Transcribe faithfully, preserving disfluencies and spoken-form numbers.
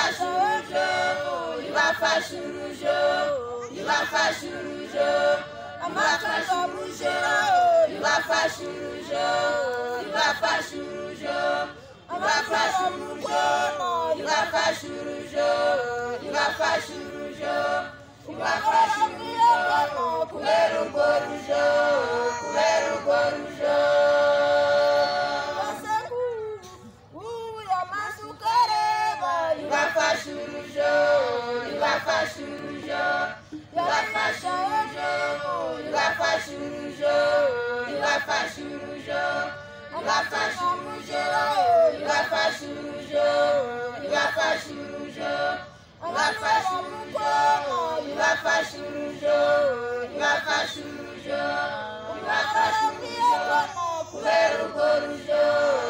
ibafashe urujo ibafashe urujo ibafashe urujo ibafashe urujo ibafashe urujo ibafashe urujo ibafashe urujo ibafashe urujo ibafashe urujo ibafashe urujo kubera urwo rujo kubera urwo rujo ibafashe urujo ibafashe urujo ibafashe urujo ibafashe urujo ibafashe urujo ibafashe urujo ibafashe urujo ibafashe urujo ibafashe urujo ibafashe urujo ibafashe urujo ibafashe urujo kubera urwo rujo